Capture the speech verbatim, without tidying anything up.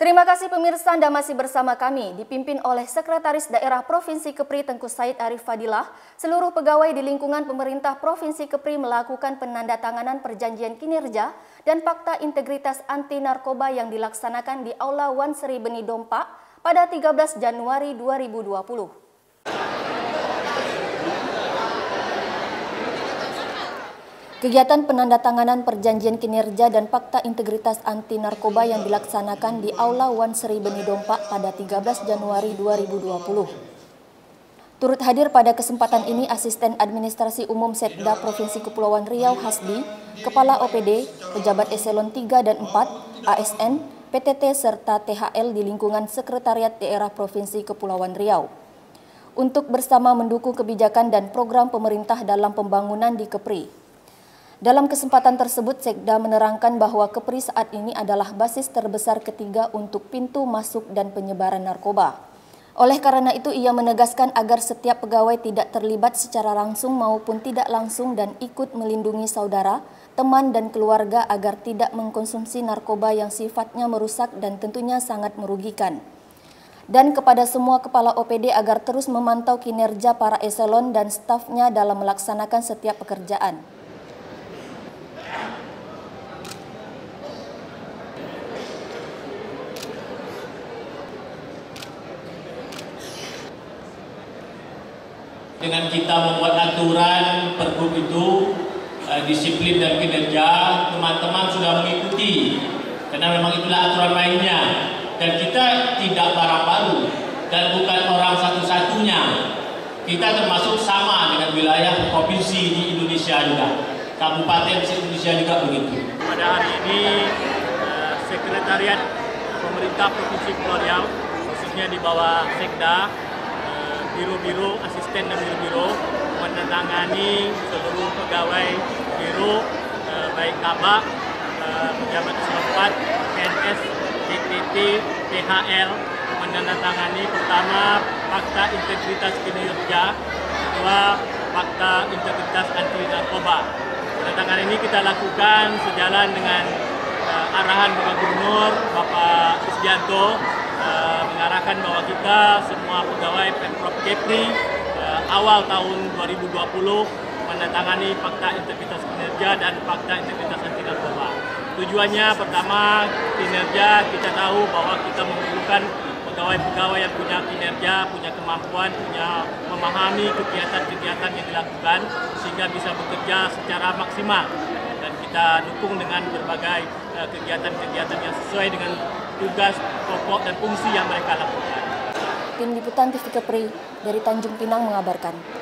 Terima kasih pemirsa, Anda masih bersama kami, dipimpin oleh Sekretaris Daerah Provinsi Kepri Tengku Said Arif Fadilah. Seluruh pegawai di lingkungan pemerintah Provinsi Kepri melakukan penandatanganan perjanjian kinerja dan fakta integritas anti narkoba yang dilaksanakan di Aula Wan Sri Beni Dompa pada tiga belas Januari dua ribu dua puluh. Kegiatan penandatanganan perjanjian kinerja dan fakta integritas anti narkoba yang dilaksanakan di Aula Wan Sri Beni Dompa pada tiga belas Januari dua ribu dua puluh. Turut hadir pada kesempatan ini Asisten Administrasi Umum Setda Provinsi Kepulauan Riau Hasbi, Kepala O P D, pejabat eselon tiga dan empat, A S N, P T T serta T H L di lingkungan Sekretariat Daerah Provinsi Kepulauan Riau untuk bersama mendukung kebijakan dan program pemerintah dalam pembangunan di Kepri. Dalam kesempatan tersebut, Sekda menerangkan bahwa Kepri saat ini adalah basis terbesar ketiga untuk pintu masuk dan penyebaran narkoba. Oleh karena itu, ia menegaskan agar setiap pegawai tidak terlibat secara langsung maupun tidak langsung dan ikut melindungi saudara, teman, dan keluarga agar tidak mengkonsumsi narkoba yang sifatnya merusak dan tentunya sangat merugikan. Dan kepada semua kepala O P D agar terus memantau kinerja para eselon dan stafnya dalam melaksanakan setiap pekerjaan. Dengan kita membuat aturan pergub itu, eh, disiplin dan kinerja, teman-teman sudah mengikuti. Karena memang itulah aturan mainnya. Dan kita tidak barang baru dan bukan orang satu-satunya. Kita termasuk sama dengan wilayah provinsi di Indonesia juga. Kabupaten di Indonesia juga begitu. Pada hari ini, eh, Sekretariat Pemerintah Provinsi Kepulauan Riau, khususnya di bawah Sekda, biro-biro, asisten dan biro-biro menandatangani seluruh pegawai biro, eh, baik Kabak, eh, pejabat eselon empat, P N S, T T T, T H L, menandatangani pertama fakta integritas kinerja, kedua fakta integritas anti narkoba. Penandatangan ini kita lakukan sejalan dengan eh, arahan Bapak Gubernur, Bapak Isdianto, Uh, mengarahkan bahwa kita semua pegawai Pemprov Kepri uh, awal tahun dua ribu dua puluh menandatangani fakta integritas kinerja dan fakta integritas anti narkoba. Tujuannya pertama, kinerja kita tahu bahwa kita memerlukan pegawai-pegawai yang punya kinerja, punya kemampuan, punya memahami kegiatan-kegiatan yang dilakukan sehingga bisa bekerja secara maksimal. Dan kita dukung dengan berbagai kegiatan-kegiatan uh, yang sesuai dengan tugas pokok dan fungsi yang mereka lakukan. Tim Liputan T V Kepri dari Tanjung Pinang mengabarkan.